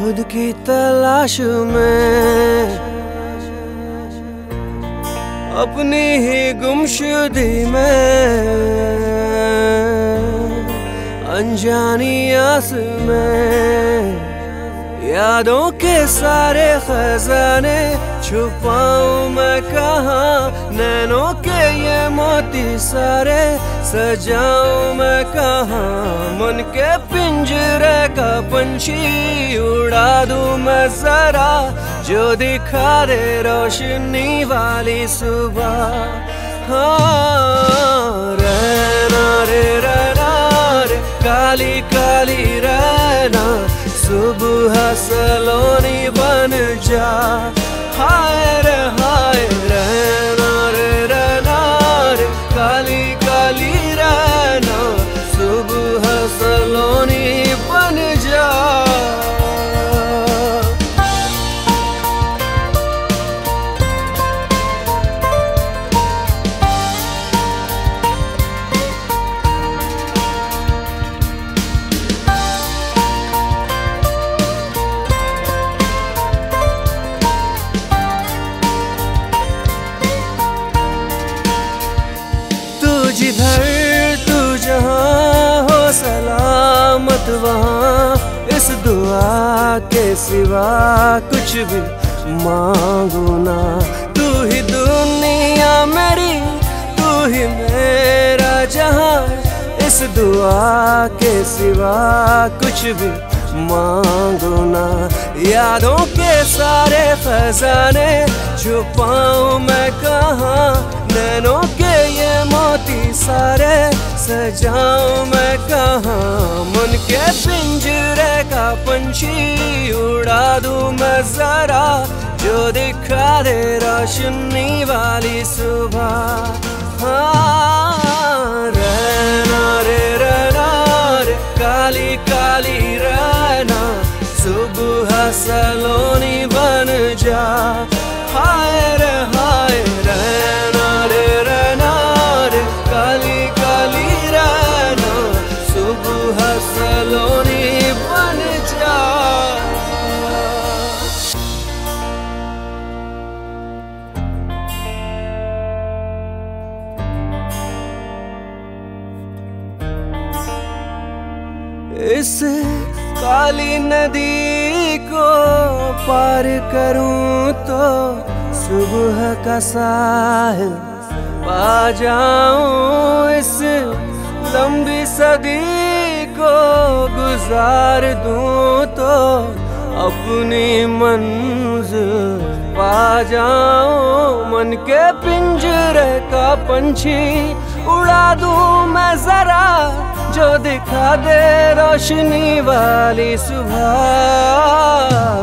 खुद की तलाश में, अपनी ही गुमशुदगी में, अनजानी आस में, यादों के सारे खजाने छुपाऊं मैं कहाँ, नैनों के ये मोती सारे सजाऊं मैं कहाँ, मन के पिंजरे का पंछी उड़ा दूं मैं जरा, जो दिखा दे रोशनी वाली सुबह। हाँ, रहना रे काली काली रहना, सुबह सलोनी बन जा। हाय रे रहना रे काली काली रहना, सुबह सलोनी बन जा। जिधर तू जहाँ हो सलामत वहाँ, इस दुआ के सिवा कुछ भी मांगू ना। तू ही दुनिया मेरी, तू ही मेरा जहाँ, इस दुआ के सिवा कुछ भी मांगू ना। यादों के सारे खजाने छुपाऊं मैं कहाँ, नैनों के ये मोती सारे सजाऊं मैं कहाँ, मन के पिंजरे का पंछी उड़ा दूं मैं जरा, जो दिखा दे रोशनी वाली सुबह। हाँ, रहना रे काली काली रहना, सुबह सलोनी बन जा। हाय रे रहना रे काली काली रहना, सुबह सलोनी बन जा। इस काली नदी को पार करूं तो सुबह का साहिल पा जाऊं, इस लंबी सदी को गुजार दूं तो अपनी मंजिल पा जाऊं, मन के पिंजरे का पंछी उड़ा दूं मैं जरा, जो दिखा दे रोशनी वाली सुबह।